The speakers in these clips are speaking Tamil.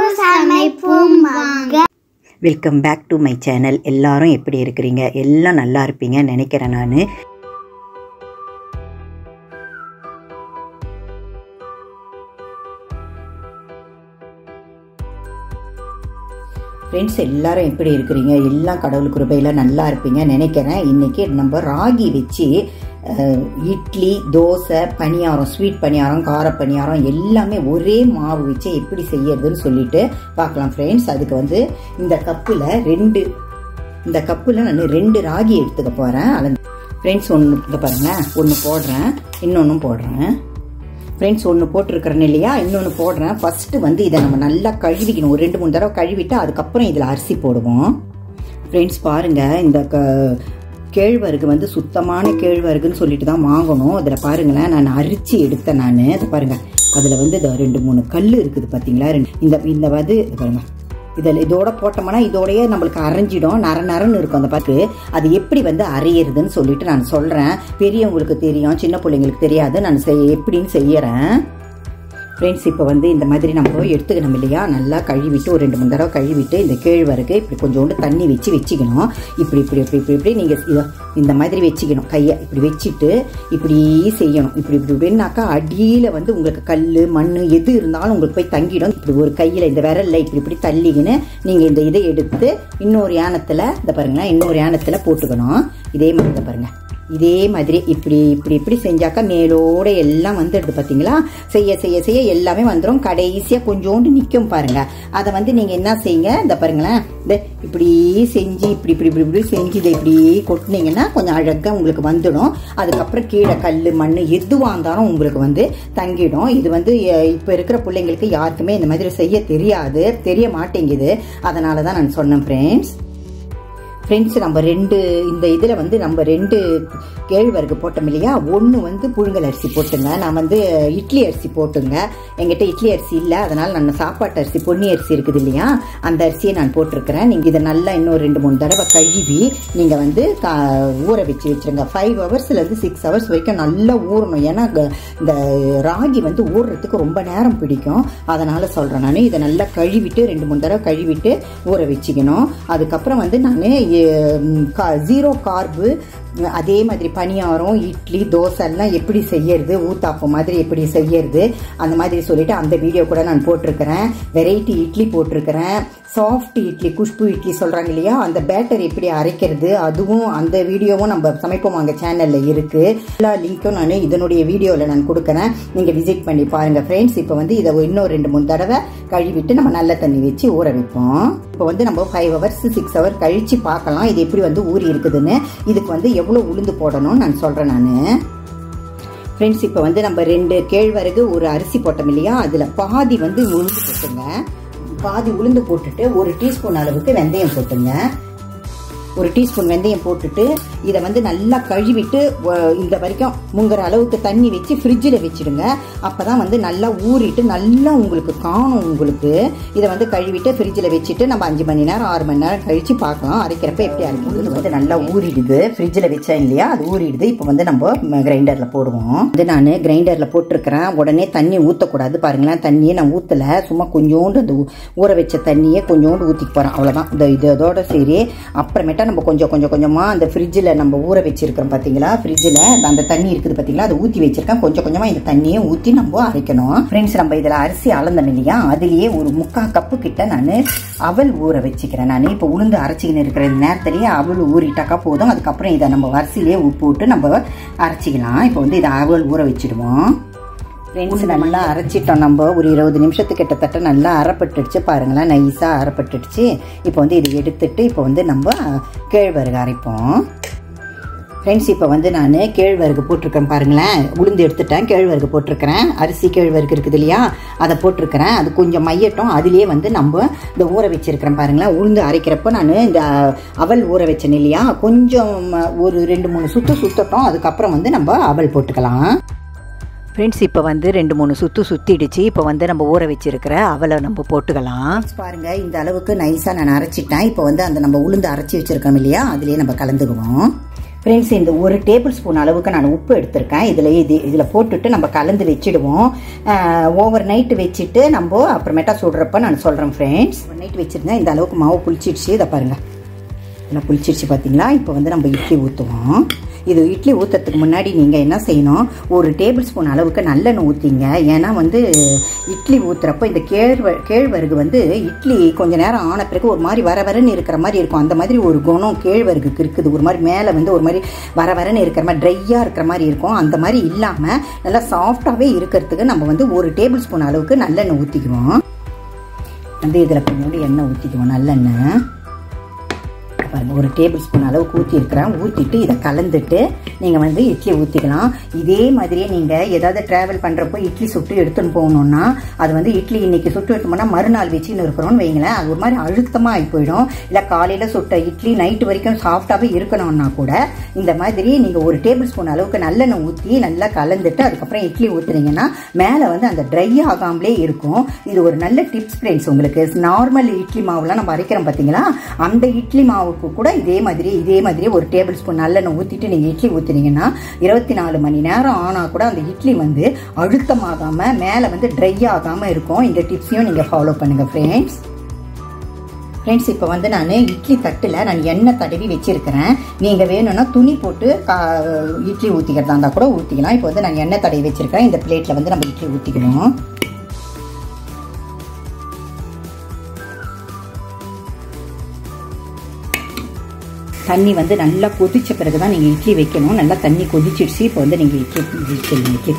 Samaipom Vanga. Welcome back to my channel. எல்லாரும் எப்படி இருக்கிறீங்க? எல்லாம் நல்லா இருப்பீங்கன்னு நினைக்கிறேன். நான் ஃப்ரெண்ட்ஸ் எல்லாரும் எப்படி இருக்கிறீங்க? எல்லாம் கடவுள் கிருபையில் நல்லா இருப்பீங்கன்னு நினைக்கிறேன். இன்றைக்கி நம்ம ராகி வச்சு இட்லி, தோசை, பனியாரம், ஸ்வீட் பனியாரம், கார பனியாரம் எல்லாமே ஒரே மாவு வச்சு எப்படி செய்யறதுன்னு சொல்லிட்டு பார்க்கலாம் ஃப்ரெண்ட்ஸ். அதுக்கு இந்த கப்பில் நான் 2 ராகி எடுத்துக்க போகிறேன். அதில் ஃப்ரெண்ட்ஸ் ஒன்று பாருங்கள், ஒன்று போடுறேன், இன்னொன்றும் போடுறேன். ஃப்ரெண்ட்ஸ் ஒன்று போட்டிருக்கிறேன்னு இல்லையா, இன்னொன்று போடுறேன். ஃபஸ்ட்டு இதை நம்ம நல்லா கழுவிக்கணும். ஒரு 2-3 தடவை கழுவிட்டு அதுக்கப்புறம் இதில் அரிசி போடுவோம். ஃப்ரெண்ட்ஸ் பாருங்கள், இந்த கேழ்வரகு சுத்தமான கேழ்வரகுன்னு சொல்லிட்டு தான் வாங்கணும். அதில் பாருங்களேன், நான் அரிச்சு எடுத்தேன். அதை பாருங்கள், அதில் 2-3 கல் இருக்குது பார்த்தீங்களா? இந்த பாருங்கள், இதோட போட்டோம்னா இதோடய நம்மளுக்கு அரைஞ்சிடும், நரன்னு இருக்கும். அந்த பார்த்து அது எப்படி அரையிறதுன்னு சொல்லிட்டு நான் சொல்கிறேன். பெரியவங்களுக்கு தெரியும், சின்ன பிள்ளைங்களுக்கு தெரியாது. நான் எப்படின்னு செய்யறேன். ஃப்ரெண்ட்ஸ் இப்போ இந்த மாதிரி நம்ம எடுத்துக்கணும் இல்லையா, நல்லா கழுவிட்டு ஒரு 2-3 தடவை கழுவிட்டு இந்த கேழ்வரகு இப்படி கொஞ்சோண்டு தண்ணி வச்சுக்கணும். இப்படி நீங்கள் இந்த மாதிரி வச்சுக்கணும். கையை இப்படி வச்சுட்டு இப்படி செய்யணும். இப்படின்னாக்கா அடியில் உங்களுக்கு கல், மண் எது இருந்தாலும் உங்களுக்கு போய் தங்கிடும். இப்படி ஒரு கையில் இந்த விரலில் இப்படி தள்ளிக்கின்னு நீங்கள் இந்த இதை எடுத்து இன்னொரு யானத்தில் பாருங்களேன், இன்னொரு யானத்தில் போட்டுக்கணும். இதே மாதிரி பாருங்கள், இதே மாதிரி இப்படி செஞ்சாக்கா மேலோட எல்லாம் வந்துடுது பார்த்தீங்களா? செய்ய எல்லாமே வந்துடும். கடைசியாக கொஞ்சோண்டு நிற்கும் பாருங்க. அதை நீங்கள் என்ன செய்யுங்க, இந்த பாருங்களேன், இந்த இப்படி செஞ்சு இப்படி செஞ்சு இதை இப்படி கொட்டினீங்கன்னா கொஞ்சம் அழகாக உங்களுக்கு வந்துடும். அதுக்கப்புறம் கீழே கல், மண் எதுவாக இருந்தாலும் உங்களுக்கு தங்கிடும். இது இப்போ இருக்கிற பிள்ளைங்களுக்கு யாருக்குமே இந்த மாதிரி செய்ய தெரிய மாட்டேங்குது. அதனால தான் நான் சொன்னேன் ஃப்ரெண்ட்ஸ். நம்ம இந்த இதில் நம்ம 2 கேழ்வரகு போட்டோம் இல்லையா, ஒன்று புழுங்கல் அரிசி போட்டுங்க. நான் இட்லி அரிசி போட்டுங்க. எங்கிட்ட இட்லி அரிசி இல்லை, அதனால் நான் சாப்பாட்டு அரிசி, பொன்னி அரிசி இருக்குது இல்லையா, அந்த அரிசியை நான் போட்டிருக்கிறேன். நீங்கள் இதை நல்லா இன்னும் 2-3 தடவை கழுவி நீங்கள் ஊற வச்சுருங்க. 5 ஹவர்ஸ்லேருந்து 6 ஹவர்ஸ் வரைக்கும் நல்லா ஊறணும். ஏன்னா இந்த ராகி ஊறுறதுக்கு ரொம்ப நேரம் பிடிக்கும். அதனால் சொல்கிறேன் நான். இதை நல்லா கழுவிட்டு 2-3 தடவை கழுவிட்டு ஊற வச்சுக்கணும். அதுக்கப்புறம் நான் 0 கார்பு, அதே மாதிரி பனியாரம், இட்லி, தோசை எல்லாம் எப்படி செய்யறது, ஊத்தாப்பம் மாதிரி எப்படி செய்யறது அந்த மாதிரி சொல்லிட்டு அந்த வீடியோ கூட நான் போட்டிருக்கிறேன். வெரைட்டி இட்லி போட்டிருக்கிறேன். சாஃப்ட் இட்லி, குஷ்பு இட்லி சொல்றாங்க இல்லையா, அந்த பேட்டர் எப்படி அரைக்கிறது, அதுவும் அந்த வீடியோவும் நம்ம சமைப்போம் அங்கே சேனல்ல இருக்கு. எல்லா லிங்க்கும் நான் இதனுடைய வீடியோவில் நான் கொடுக்குறேன், நீங்க விசிட் பண்ணி பாருங்க ஃப்ரெண்ட்ஸ். இப்போ இதை இன்னும் 2-3 தடவை கழுவிட்டு நம்ம நல்ல தண்ணி வச்சு ஊற வைப்போம். இப்போ நம்ம 5 ஹவர்ஸ் 6 ஹவர் கழிச்சு பார்க்கலாம் இது எப்படி ஊறி இருக்குதுன்னு. இதுக்கு எவ்வளோ உளுந்து போடணும்னு நான் சொல்றேன் நான் ஃப்ரெண்ட்ஸ். இப்போ நம்ம 2 கேழ்வரகு, ஒரு அரிசி போட்டோம் இல்லையா, அதுல பாதி உளுந்து போட்டுங்க. பாதி உளுந்து போட்டுட்டு 1 டீஸ்பூன் அளவுக்கு வெந்தயம் போட்டுங்க. 1 டீஸ்பூன் வெந்தயம் போட்டுட்டு இதை நல்லா கழுவிட்டு இந்த வரைக்கும் முங்குற அளவுக்கு தண்ணி வச்சு ஃப்ரிட்ஜில் வச்சுடுங்க. அப்போ தான் நல்லா ஊறிட்டு நல்லா உங்களுக்கு காணும். உங்களுக்கு இதை கழுவிட்டு ஃப்ரிட்ஜில் வச்சுட்டு நம்ம 5 மணி நேரம் 6 மணி நேரம் கழித்து பார்க்கலாம். அரைக்கிறப்ப எப்படி அரைக்கிறது. நல்லா ஊறிடுது, ஃப்ரிட்ஜில் வச்சேன் இல்லையா, அது ஊறிடுது. இப்போ நம்ம கிரைண்டரில் போடுவோம். நான் கிரைண்டரில் போட்டிருக்கிறேன். உடனே தண்ணி ஊற்றக்கூடாது பாருங்களேன். தண்ணியை நான் ஊற்றலை, சும்மா கொஞ்சோண்டு அந்த ஊற வச்ச தண்ணியை கொஞ்சோண்டு ஊற்றிக்கு போகிறேன், அவ்வளோதான். இதோட சரி. அப்புறமேட்டா நம்ம கொஞ்சமாக அந்த ஃப்ரிட்ஜில் நம்ம ஊற வச்சிருக்கிறோம் பார்த்தீங்களா, ஃப்ரிட்ஜில் அந்த தண்ணி இருக்குது பார்த்தீங்களா, அதை ஊற்றி வச்சிருக்கேன். கொஞ்சமாக இந்த தண்ணியை ஊற்றி நம்ம அரைக்கணும் ஃப்ரெண்ட்ஸ். நம்ம இதில் அரிசி அளந்தோம் இல்லையா, அதுலேயே ஒரு 3/4 கப்பு கிட்ட நான் அவல் ஊற வச்சுக்கிறேன். நான் இப்போ உளுந்து அரைச்சிக்கின்னு இருக்கிற நேரத்திலேயே அவல் ஊறிட்டாக்கா போதும். அதுக்கப்புறம் இதை நம்ம அரிசியிலேயே போட்டு நம்ம அரைச்சிக்கலாம். இப்போ இதை அவல் ஊற வச்சிடுவோம் ஃப்ரெண்ட்ஸ். நல்லா அரைச்சிட்டோம் நம்ம. ஒரு 20 நிமிஷத்துக்கு கிட்டத்தட்ட நல்லா அரைப்பட்டுடுச்சு பாருங்களேன், நைஸாக அரைப்பட்டுடுச்சு. இப்போ இதை எடுத்துட்டு இப்போ நம்ம கேழ்வரகு அரைப்போம் ஃப்ரெண்ட்ஸ். இப்போ நான் கேழ்வரகு போட்டிருக்கேன் பாருங்களேன். உளுந்து எடுத்துட்டேன், கேழ்வரகு போட்டிருக்கிறேன். அரிசி கேழ்வரகு இருக்குது இல்லையா, அதை போட்டிருக்கிறேன். அது கொஞ்சம் மையட்டும். அதுலேயே நம்ம இந்த ஊற வச்சிருக்கிறேன் பாருங்களேன். உளுந்து அரைக்கிறப்போ நான் இந்த அவல் ஊற வச்சேன் இல்லையா, கொஞ்சம் ஒரு 2-3 சுற்றட்டும். அதுக்கப்புறம் நம்ம அவல் போட்டுக்கலாம் ஃப்ரெண்ட்ஸ். இப்போ 2-3 சுற்றிடுச்சு. இப்போ நம்ம ஊற வச்சிருக்கிற அவலை நம்ம போட்டுக்கலாம் பாருங்க. இந்த அளவுக்கு நைஸாக நான் அரைச்சிட்டேன். இப்போ அந்த நம்ம உளுந்து அரைச்சி வச்சிருக்கோம் இல்லையா, அதுலேயே நம்ம கலந்துக்குவோம் ஃப்ரெண்ட்ஸ், இந்த 1 டேபிள் ஸ்பூன் அளவுக்கு நான் உப்பு எடுத்திருக்கேன். இதில் போட்டுட்டு நம்ம கலந்து வச்சிடுவோம். ஓவர் நைட்டு வச்சுட்டு நம்ம அப்புறமேட்டா சுடுறப்ப நான் சொல்கிறேன் ஃப்ரெண்ட்ஸ். ஓவர் நைட் வச்சுருந்தேன். இந்த அளவுக்கு மாவு புளிச்சிடுச்சு. இதை பாருங்கள், நல்லா புளிச்சிடுச்சு பார்த்தீங்களா. இப்போ வந்து நம்ம இட்லி ஊற்றுவோம். இது இட்லி ஊற்றுறதுக்கு முன்னாடி நீங்கள் என்ன செய்யணும், 1 டேபிள் ஸ்பூன் அளவுக்கு நல்லெண்ணெய் ஊற்றிங்க. ஏன்னா வந்து இட்லி ஊற்றுறப்போ இந்த கேழ்வரகு வந்து இட்லி கொஞ்சம் நேரம் ஆன பிறகு ஒரு மாதிரி வரன்னு இருக்கிற மாதிரி இருக்கும். அந்த மாதிரி ஒரு குணம் கேழ்வரகுக்கு இருக்குது. ஒரு மாதிரி மேலே வந்து ஒரு மாதிரி வரன்னு இருக்கிற மாதிரி ட்ரையாக இருக்கிற மாதிரி இருக்கும். அந்த மாதிரி இல்லாமல் நல்லா சாஃப்டாகவே இருக்கிறதுக்கு நம்ம வந்து 1 டேபிள் ஸ்பூன் அளவுக்கு நல்லெண்ணெய் ஊற்றிக்குவோம். வந்து இதில் கொஞ்சோண்டு எண்ணெய் ஊற்றிக்குவோம். நல்லெண்ணெய் 1 டேபிள் ஸ்பூன் அளவுக்கு ஊற்றிருக்கிறேன். ஊற்றிட்டு இதை கலந்துட்டு நீங்கள் வந்து இட்லி ஊற்றிக்கலாம். இதே மாதிரியே நீங்கள் ஏதாவது ட்ராவல் பண்ணுறப்போ இட்லி சுட்டு எடுத்துன்னு போகணுன்னா அது வந்து இட்லி இன்னைக்கு சுட்டு எடுத்து போனால் மறுநாள் வச்சுன்னு இருக்கிறோன்னு வைங்களேன், அது ஒரு மாதிரி அழுத்தமாக ஆகி போயிடும். இல்லை காலையில் சுட்ட இட்லி நைட்டு வரைக்கும் சாஃப்டாகவே இருக்கணும்னா கூட இந்த மாதிரி நீங்கள் 1 டேபிள் ஸ்பூன் அளவுக்கு நல்லெண்ணெய் ஊற்றி நல்லா கலந்துட்டு அதுக்கப்புறம் இட்லி ஊற்றுனீங்கன்னா மேலே வந்து அந்த ட்ரை ஆகாமலே இருக்கும். இது ஒரு நல்ல டிப்ஸ் ஃப்ரெண்ட்ஸ் உங்களுக்கு. நார்மல் இட்லி மாவுலாம் நம்ம அரைக்கிறோம் பார்த்தீங்களா, அந்த இட்லி மாவுக்கு கூட இதே மாதிரி 1 டேபிள் ஸ்பூன் நல்லெண்ணெய் ஊற்றிட்டு நீங்கள் இட்லி ஊற்றுனீங்கன்னா 24 மணி நேரம் ஆனால் கூட அந்த இட்லி வந்து அழுத்தமாகாமல் மேலே வந்து ட்ரை ஆகாமல் இருக்கும். இந்த டிப்ஸையும் நீங்கள் ஃபாலோ பண்ணுங்கள் ஃப்ரெண்ட்ஸ். இப்போ வந்து நான் இட்லி தட்டில் நான் எண்ணெய் தடவி வச்சிருக்கிறேன். நீங்கள் வேணும்னா துணி போட்டு இட்லி ஊற்றிக்கிறதா இருந்தால் கூட ஊற்றிக்கலாம். இப்போ வந்து நான் எண்ணெய் தடவி வச்சிருக்கிறேன். இந்த பிளேட்டில் வந்து நம்ம இட்லி ஊற்றிக்கணும். தண்ணி வந்து நல்லா கொதிச்ச பிறகு தான் நீங்கள் இட்லி வைக்கணும். நல்லா தண்ணி கொதிச்சிடுச்சு. இப்போ வந்து நீங்கள் இட்லி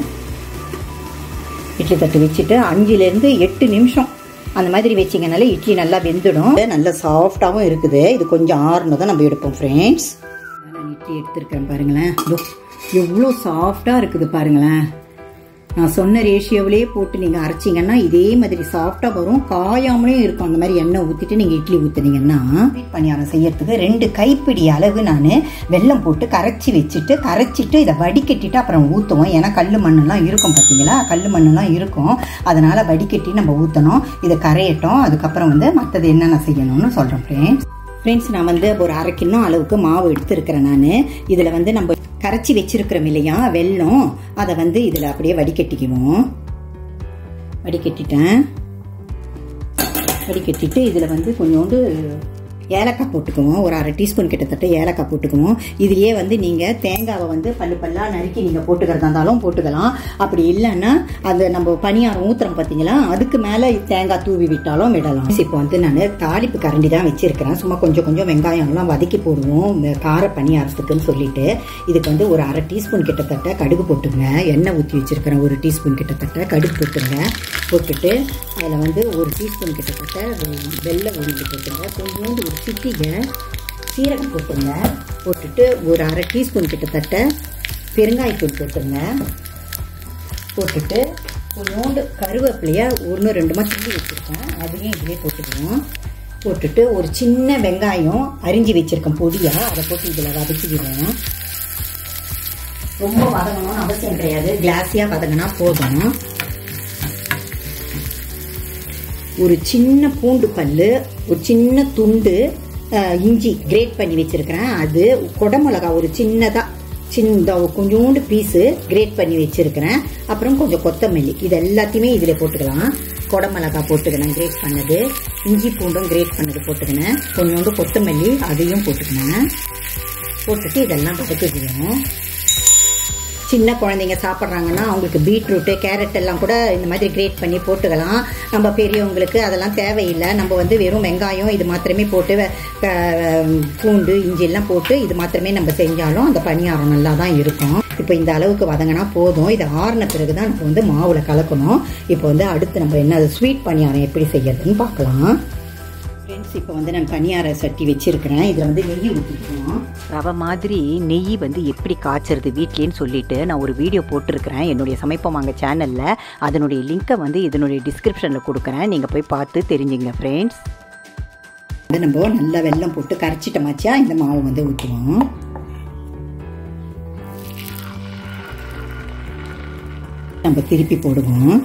தட்டு வச்சுட்டு 5லேருந்து 8 நிமிஷம் அந்த மாதிரி வச்சிங்கனால இட்லி நல்லா வெந்துடும். நல்லா சாஃப்டாகவும் இருக்குது. இது கொஞ்சம் ஆறுனதான் நம்ம எடுப்போம் ஃப்ரெண்ட்ஸ். நான் இட்லி எடுத்துருக்கேன் பாருங்களேன், எவ்வளோ சாஃப்டாக இருக்குது பாருங்களேன். நான் சொன்ன ரேஷியோவிலே போட்டு நீங்கள் அரைச்சிங்கன்னா இதே மாதிரி சாஃப்டாக வரும், காயாமலே இருக்கும். அந்த மாதிரி எண்ணெய் ஊற்றிட்டு நீங்கள் இட்லி ஊற்றுனீங்கன்னா பணியாரம் செய்யறதுக்கு 2 கைப்பிடி அளவு நான் வெல்லம் போட்டு கரைச்சிட்டு இதை வடிகட்டிட்டு அப்புறம் ஊற்றுவோம். ஏன்னா கல் மண்ணெல்லாம் இருக்கும் பார்த்தீங்களா, கல் மண்ணெல்லாம் இருக்கும். அதனால் வடிகட்டி நம்ம ஊற்றணும். இதை கரையட்டும். அதுக்கப்புறம் வந்து மற்றது என்னென்ன செய்யணும்னு சொல்கிறேன் ஃப்ரெண்ட்ஸ். நான் வந்து ஒரு 1/2 கிலோ அளவுக்கு மாவு எடுத்துருக்கிறேன். நான் இதில் வந்து நம்ம கரைச்சி வச்சிருக்கிறோம் இல்லையா வெல்லம், அதை வந்து இதில் அப்படியே வடிகட்டிக்குவோம். வடிகட்டிட்டு இதில் வந்து கொஞ்சோண்டு ஏலக்காய் போட்டுக்குவோம். ஒரு 1/2 டீஸ்பூன் கிட்டத்தட்ட ஏலக்காய் போட்டுக்குவோம். இதுலேயே வந்து நீங்கள் தேங்காவை வந்து பல்லாக நறுக்கி நீங்கள் போட்டுக்கிறதா இருந்தாலும் போட்டுக்கலாம். அப்படி இல்லைன்னா அது நம்ம பணியாரம் ஊற்றுறோம் பார்த்தீங்களா, அதுக்கு மேலே தேங்காய் தூவி விட்டாலும் விடலாம். இப்போ வந்து நான் தாளிப்பு கரண்டி தான் வச்சிருக்கிறேன். சும்மா கொஞ்சம் வெங்காயம்லாம் வதக்கி போடுவோம் கார பணியாரத்துக்குன்னு சொல்லிட்டு. இதுக்கு வந்து ஒரு 1/2 டீஸ்பூன் கிட்டத்தட்ட கடுகு போட்டுங்க. எண்ணெய் ஊற்றி வச்சிருக்கிறேன். 1 டீஸ்பூன் கிட்டத்தட்ட கடுகு போட்டுங்க. போட்டுட்டு அதில் வந்து 1 டீஸ்பூன் கிட்டத்தட்ட வெள்ளை உருண்டை போட்டுங்க. கொஞ்சோண்டு ஒரு சிட்டிகை சீரகம் போட்டுங்க. போட்டுட்டு ஒரு 1/2 டீஸ்பூன் கிட்டத்தட்ட பெருங்காயத்தூள் போட்டுங்க. போட்டுட்டு கொஞ்சோண்டு கருவேப்பிலையை 1-2 கிள்ளி வச்சுருக்கேன், அதையும் இதிலே போட்டுக்குவோம். போட்டுட்டு ஒரு சின்ன வெங்காயம் அரிஞ்சு வச்சுருக்கேன் பொடியாக, அதை போட்டு இதில் வதக்கிடுவோம். ரொம்ப வதங்கணும்னு அவசியம் கிடையாது, கிளாஸியாக வதங்கினா போதும். ஒரு சின்ன பூண்டு பல், ஒரு சின்ன துண்டு இஞ்சி கிரேட் பண்ணி வச்சிருக்கிறேன். அது குடமிளகா ஒரு சின்னதாக கொஞ்சோண்டு பீஸு கிரேட் பண்ணி வச்சிருக்கிறேன். அப்புறம் கொஞ்சம் கொத்தமல்லி, இது எல்லாத்தையுமே இதில் போட்டுக்கலாம். குடமிளகா போட்டுக்கினேன் கிரேட் பண்ணது, இஞ்சி பூண்டும் கிரேட் பண்ணது போட்டுக்கினேன், கொஞ்சோண்டு கொத்தமல்லி அதையும் போட்டுக்கினேன். போட்டுட்டு இதெல்லாம் வதக்கிடுவோம். சின்ன குழந்தைங்க சாப்பிட்றாங்கன்னா அவங்களுக்கு பீட்ரூட்டு கேரட் எல்லாம் கூட இந்த மாதிரி கிரேட் பண்ணி போட்டுக்கலாம். நம்ம பெரியவங்களுக்கு அதெல்லாம் தேவையில்லை. நம்ம வந்து வெறும் வெங்காயம் இது மாத்திரமே போட்டு பூண்டு இஞ்சி எல்லாம் போட்டு இது மாத்திரமே நம்ம செஞ்சாலும் அந்த பணியாரம் நல்லா தான் இருக்கும். இப்போ இந்த அளவுக்கு வதங்கினா போதும். இது ஆறின பிறகு தான் நம்ம வந்து மாவில் கலக்கணும். இப்போ வந்து அடுத்து நம்ம என்ன ஸ்வீட் பணியாரம் எப்படி செய்யறதுன்னு பார்க்கலாம். ஃப்ரெண்ட்ஸ், இப்போ வந்து நான் பணியார சட்டி வச்சிருக்கிறேன். இதில் வந்து நெய் ஊற்றிக்குவோம். ரவை மாதிரி நெய் வந்து எப்படி காய்ச்சறது வீட்லேன்னு சொல்லிட்டு நான் ஒரு வீடியோ போட்டிருக்கிறேன் என்னுடைய சமைப்போம் வாங்க சேனலில். அதனுடைய லிங்க்கை வந்து இதனுடைய டிஸ்கிரிப்ஷனில் கொடுக்குறேன், நீங்கள் போய் பார்த்து தெரிஞ்சுங்க ஃப்ரெண்ட்ஸ். வந்து நம்ம நல்லா வெல்லம் போட்டு கரைச்சிட்டமாச்சா இந்த மாவு வந்து ஊற்றுவோம். நம்ம திருப்பி போடுவோம்.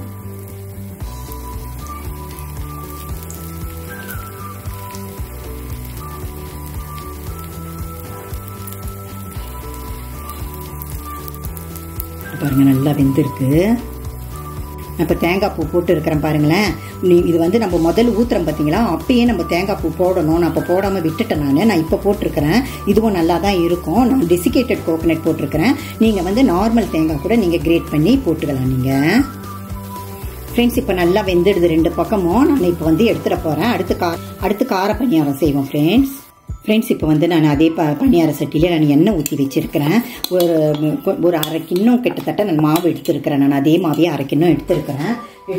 பாருங்கள் நல்லா வெந்திருக்கு. இப்போ தேங்காய் பூ போட்டு இருக்கிறேன் பாருங்களேன். இது வந்து நம்ம முதல்ல ஊற்றுறோம் பார்த்தீங்களா, அப்பயே நம்ம தேங்காய் பூ போடணும். நான் இப்போ போடாமல் விட்டுட்டேன். நான் இப்போ போட்டிருக்கிறேன். இதுவும் நல்லா தான் இருக்கும். நான் டெசிகேட்டட் கோகோனட் போட்டிருக்கிறேன். நீங்கள் வந்து நார்மல் தேங்காய் கூட நீங்கள் கிரேட் பண்ணி போட்டுக்கலாம் நீங்கள். ஃப்ரெண்ட்ஸ் இப்போ நல்லா வெந்துடுது 2 பக்கமும். நான் இப்போ வந்து எடுத்துட போகிறேன். அடுத்து கார பணியாரம் செய்வோம் ஃப்ரெண்ட்ஸ். இப்போ வந்து நான் அதே பணியார சட்டியிலே நான் எண்ணெய் ஊற்றி வச்சுருக்கிறேன். ஒரு அரை கிண்ணம் கிட்டத்தட்ட நான் மாவு எடுத்துருக்கிறேன். நான் அதே மாவையே அரை கிண்ணம் எடுத்துருக்கிறேன்.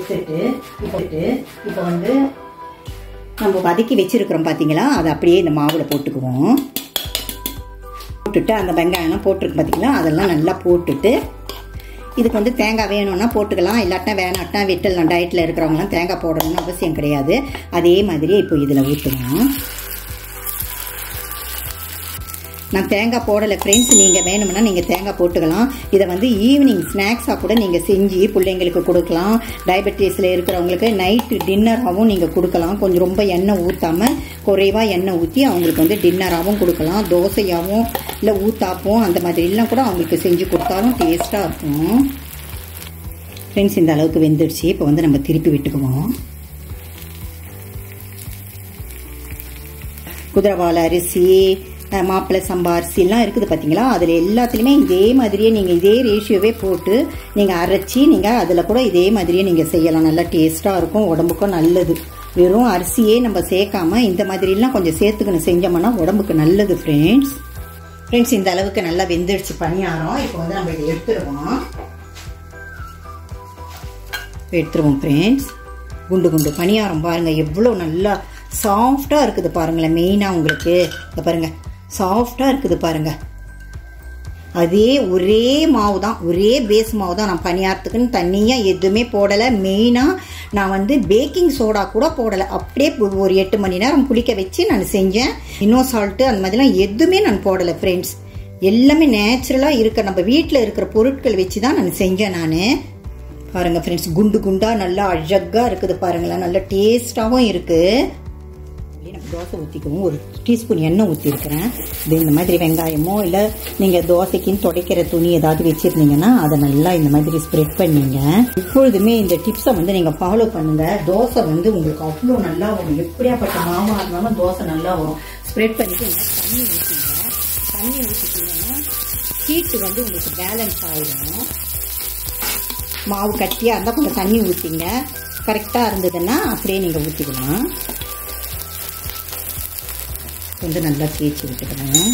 இப்போ வந்து நம்ம வதக்கி வச்சுருக்கிறோம் பார்த்தீங்களா, அதை அப்படியே இந்த மாவில் போட்டுக்குவோம். போட்டுட்டு அந்த வெங்காயம்லாம் போட்டிருக்கு பார்த்தீங்களா, அதெல்லாம் நல்லா போட்டுட்டு இதுக்கு வந்து தேங்காய் வேணும்னா போட்டுக்கலாம், இல்லாட்டினா வேணாட்டினா விட்டுலாம். டயட்டில் இருக்கிறவங்களாம் தேங்காய் போடணும்னு அவசியம் கிடையாது. அதே மாதிரியே இப்போ இதில் ஊற்றுவோம். நான் தேங்காய் போடலை ஃப்ரெண்ட்ஸ். நீங்கள் வேணும்னா நீங்கள் தேங்காய் போட்டுக்கலாம். இதை வந்து ஈவினிங் ஸ்நாக்ஸாக கூட நீங்கள் செஞ்சு பிள்ளைங்களுக்கு கொடுக்கலாம். டயபெட்டிஸில் இருக்கிறவங்களுக்கு நைட்டு டின்னராகவும் நீங்கள் கொடுக்கலாம். கொஞ்சம் ரொம்ப எண்ணெய் ஊற்றாமல் குறைவாக எண்ணெய் ஊற்றி அவங்களுக்கு வந்து டின்னராகவும் கொடுக்கலாம். தோசையாகவும் இல்லை ஊத்தாப்போம் அந்த மாதிரிலாம் கூட அவங்களுக்கு செஞ்சு கொடுத்தாலும் டேஸ்ட்டாக இருக்கும். ஃப்ரெண்ட்ஸ் இந்த அளவுக்கு வெந்துடுச்சு. இப்போ வந்து நம்ம திருப்பி விட்டுக்குவோம். குதிரைவாழை அரிசி, மாப்பிள்ளை சம்பா அரிசிலாம் இருக்குது பார்த்தீங்களா, அதில் எல்லாத்துலேயுமே இதே மாதிரியே நீங்கள் இதே ரேஷியோவே போட்டு நீங்கள் அரைச்சி நீங்கள் அதில் கூட இதே மாதிரியே நீங்கள் செய்யலாம். நல்லா டேஸ்ட்டாக இருக்கும், உடம்புக்கும் நல்லது. வெறும் அரிசியே நம்ம சேர்க்காம இந்த மாதிரிலாம் கொஞ்சம் சேர்த்துக்கணும் செஞ்சோம்னா உடம்புக்கு நல்லது ஃப்ரெண்ட்ஸ். இந்த அளவுக்கு நல்லா வெந்துடுச்சு பணியாரம். இப்போ வந்து நம்ம இதை எடுத்துருவோம் ஃப்ரெண்ட்ஸ். குண்டு பணியாரம் பாருங்கள் எவ்வளோ நல்லா சாஃப்டாக இருக்குது பாருங்களேன். மெயினாக உங்களுக்கு இதை பாருங்கள், சாஃப்டாக இருக்குது பாருங்கள். அதே ஒரே மாவு தான், ஒரே பேஸ் மாவு தான். நான் பணியாரத்துக்குன்னு தனியாக எதுவுமே போடலை. மெயினாக நான் வந்து பேக்கிங் சோடா கூட போடலை. அப்படியே ஒரு 8 மணி நேரம் புளிக்க வச்சு நான் செஞ்சேன். இன்னும் சால்ட்டு அந்த மாதிரிலாம் எதுவுமே நான் போடலை ஃப்ரெண்ட்ஸ். எல்லாமே நேச்சுரலாக இருக்க நம்ம வீட்டில் இருக்கிற பொருட்கள் வச்சு தான் நான் செஞ்சேன். நான் பாருங்கள் ஃப்ரெண்ட்ஸ், குண்டாக நல்லா அழகாக இருக்குது பாருங்களேன். நல்லா டேஸ்ட்டாகவும் இருக்குது. தோசை ஊற்றிக்கவும் ஒரு டீஸ்பூன் எண்ணெய் ஊற்றிருக்கிறேன். இது இந்த மாதிரி வெங்காயமோ இல்லை நீங்கள் தோசைக்குன்னு துடைக்கிற துணி ஏதாவது வச்சுருந்தீங்கன்னா அதை நல்லா இந்த மாதிரி ஸ்ப்ரெட் பண்ணிங்க. இப்பொழுதுமே இந்த டிப்ஸை வந்து நீங்கள் ஃபாலோ பண்ணுங்கள். தோசை வந்து உங்களுக்கு அவ்வளோ நல்லா வரும். எப்படியாப்பட்ட மாவாக இருந்தாலும் தோசை நல்லா வரும். ஸ்ப்ரெட் பண்ணிவிட்டு தண்ணி ஊற்றிங்க. தண்ணி ஊற்றிட்டீங்கன்னா ஹீட்டு வந்து உங்களுக்கு பேலன்ஸ் ஆகிடும். மாவு கட்டியாக இருந்தால் கொஞ்சம் தண்ணி ஊற்றிங்க. கரெக்டாக இருந்ததுன்னா அப்படியே நீங்கள் ஊற்றிக்கலாம். வந்து நல்லா தேய்ச்சி விட்டுக்கிறேன்.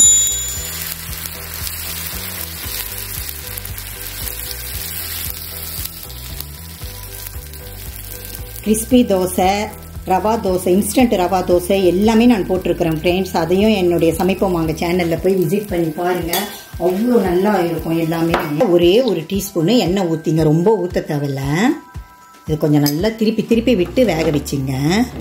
கிறிஸ்பி தோசை, ரவா தோசை, இன்ஸ்டன்ட் ரவா தோசை எல்லாமே நான் போட்டிருக்கிறேன் ஃப்ரெண்ட்ஸ். அதையும் என்னுடைய சமைப்போம் வாங்க சேனலில் போய் விசிட் பண்ணி பாருங்கள். அவ்வளோ நல்லா இருக்கும் எல்லாமே. ஒரே ஒரு டீஸ்பூனு எண்ணெய் ஊற்றிங்க, ரொம்ப ஊற்ற தேவையில்ல. இது கொஞ்சம் நல்லா திருப்பி விட்டு வேக வச்சுங்க.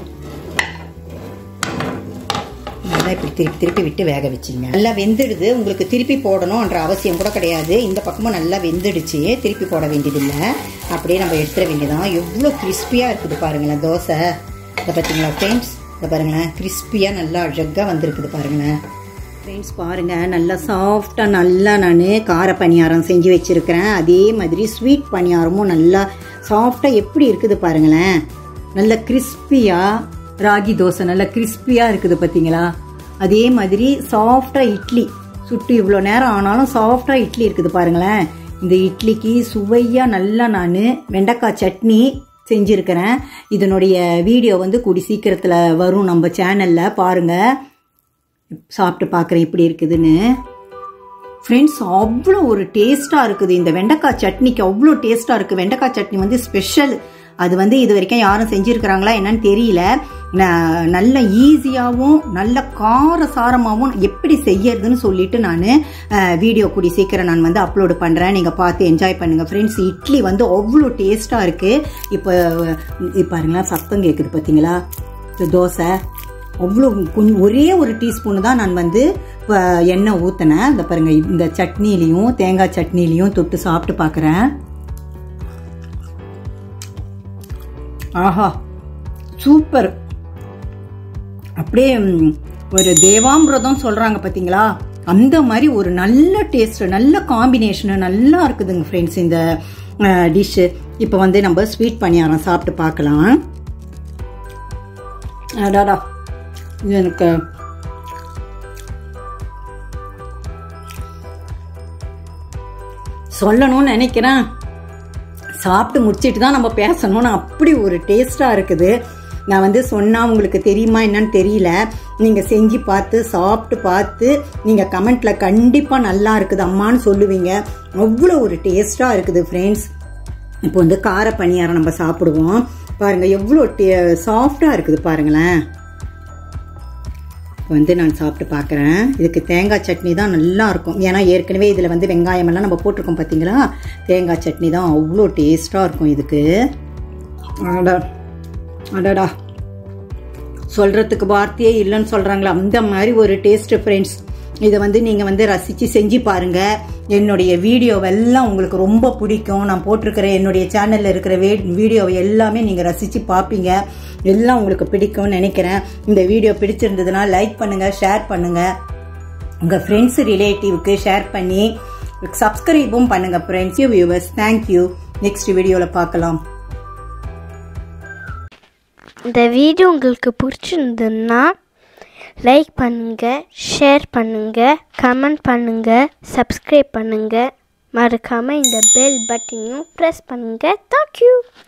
இப்படி திருப்பி விட்டு வேக வச்சிங்க. நல்லா வெந்துடுது. உங்களுக்கு திருப்பி போடணும்ன்ற அவசியம் கூட கிடையாது. இந்த பக்கமும் நல்லா வெந்துடுச்சு, திருப்பி போட வேண்டியதில்லை. அப்படியே நம்ம எடுத்துட வேண்டியதான். எவ்வளோ கிறிஸ்பியாக இருக்குது பாருங்களேன் தோசை. இதை பார்த்தீங்களா ஃப்ரெண்ட்ஸ், இதை பாருங்களேன் கிறிஸ்பியாக நல்லா அழகாக வந்திருக்குது பாருங்களேன் ஃப்ரெண்ட்ஸ். பாருங்கள் நல்லா சாஃப்டாக நல்லா நான் கார பணியாரம் செஞ்சு வச்சுருக்கிறேன். அதே மாதிரி ஸ்வீட் பணியாரமும் நல்லா சாஃப்டாக எப்படி இருக்குது பாருங்களேன். நல்லா கிறிஸ்பியாக ராகி தோசை நல்லா கிறிஸ்பியாக இருக்குது பார்த்தீங்களா. அதே மாதிரி சாஃப்டாக இட்லி சுட்டு இவ்வளோ நேரம் ஆனாலும் சாஃப்டாக இட்லி இருக்குது பாருங்களேன். இந்த இட்லிக்கு சுவையாக நல்லா நான் வெண்டைக்காய் சட்னி செஞ்சுருக்கிறேன். இதனுடைய வீடியோ வந்து கூடி சீக்கிரத்தில் வரும் நம்ம சேனலில் பாருங்கள். சாப்பிட்டு பார்க்குறேன் எப்படி இருக்குதுன்னு ஃப்ரெண்ட்ஸ். அவ்வளோ ஒரு டேஸ்ட்டாக இருக்குது. இந்த வெண்டைக்காய் சட்னிக்கு அவ்வளோ டேஸ்ட்டாக இருக்குது. வெண்டைக்காய் சட்னி வந்து ஸ்பெஷல். அது வந்து இது வரைக்கும் யாரும் செஞ்சுருக்கிறாங்களா என்னன்னு தெரியல. நல்ல ஈஸியாகவும் நல்ல காரசாரமாகவும் எப்படி செய்யறதுன்னு சொல்லிட்டு நான் வீடியோ கூடி சீக்கிரம் நான் வந்து அப்லோடு பண்ணுறேன். நீங்கள் பார்த்து என்ஜாய் பண்ணுங்கள் ஃப்ரெண்ட்ஸ். இட்லி வந்து அவ்வளோ டேஸ்ட்டாக இருக்குது. இப்போ பாருங்களா சத்தம் கேட்குது பார்த்தீங்களா. இந்த தோசை அவ்வளோ கொஞ்சம் ஒரே ஒரு டீஸ்பூன் தான் நான் வந்து எண்ணெய் ஊற்றினேன். இந்த பாருங்கள், இந்த சட்னிலையும் தேங்காய் சட்னிலையும் தொட்டு சாப்பிட்டு பார்க்குறேன். ஆஹா சூப்பர். அப்படியே ஒரு தேவாமிரதம் சொல்கிறாங்க பார்த்தீங்களா, அந்த மாதிரி ஒரு நல்ல டேஸ்ட், நல்ல காம்பினேஷன், நல்லா இருக்குதுங்க ஃப்ரெண்ட்ஸ் இந்த டிஷ்ஷு. இப்போ வந்து நம்ம ஸ்வீட் பணியாரம் சாப்பிட்டு பார்க்கலாம். அடாடா, இது எனக்கு சொல்லணும்னு நினைக்கிறேன். சாப்பிட்டு முடிச்சிட்டு தான் நம்ம பேசணும்னு அப்படி ஒரு டேஸ்டாக இருக்குது. நான் வந்து சொன்னால் உங்களுக்கு தெரியுமா என்னன்னு தெரியல. நீங்கள் செஞ்சு பார்த்து சாப்பிட்டு பார்த்து நீங்கள் கமெண்ட்டில் கண்டிப்பாக நல்லா இருக்குது அம்மான்னு சொல்லுவீங்க. அவ்வளோ ஒரு டேஸ்டாக இருக்குது ஃப்ரெண்ட்ஸ். இப்போ வந்து கார பணியாரம் நம்ம சாப்பிடுவோம். பாருங்கள் எவ்வளோ சாஃப்டாக இருக்குது பாருங்களேன். வந்து நான் சாப்பிட்டு பார்க்குறேன். இதுக்கு தேங்காய் சட்னி தான் நல்லா இருக்கும். ஏன்னா ஏற்கனவே இதில் வந்து வெங்காயமெல்லாம் நம்ம போட்டிருக்கோம் பார்த்தீங்களா. தேங்காய் சட்னி தான் அவ்வளோ டேஸ்ட்டாக இருக்கும் இதுக்கு. அடடா, சொல்கிறதுக்கு வார்த்தையே இல்லைன்னு சொல்கிறாங்களா, அந்த மாதிரி ஒரு டேஸ்ட்டு ஃப்ரெண்ட்ஸ். இதை வந்து நீங்கள் வந்து ரசித்து செஞ்சு பாருங்கள். என்னுடைய வீடியோவெல்லாம் உங்களுக்கு ரொம்ப பிடிக்கும். நான் போட்டிருக்கிற என்னுடைய சேனலில் இருக்கிற வீடியோவை எல்லாமே நீங்கள் ரசித்து பார்ப்பீங்க. எல்லாம் உங்களுக்கு பிடிக்கும்னு நினைக்கிறேன். இந்த வீடியோ பிடிச்சிருந்ததுன்னா லைக் பண்ணுங்கள், ஷேர் பண்ணுங்கள், உங்கள் ஃப்ரெண்ட்ஸ் ரிலேட்டிவ்க்கு ஷேர் பண்ணி சப்ஸ்கிரைபும் பண்ணுங்கள் ஃப்ரெண்ட்ஸ். Viewers, thank you. நெக்ஸ்ட் வீடியோவில் பார்க்கலாம். இந்த வீடியோ உங்களுக்கு பிடிச்சிருந்ததுன்னா லைக் பண்ணுங்கள், ஷேர் பண்ணுங்கள், கமெண்ட் பண்ணுங்கள், சப்ஸ்கிரைப் பண்ணுங்கள். மறக்காமல் இந்த பெல் பட்டனையும் ப்ரெஸ் பண்ணுங்கள். தேங்க்யூ.